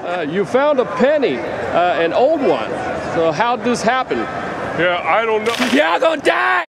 You found a penny, an old one. So how'd this happen? Yeah, I don't know. Y'all gonna die!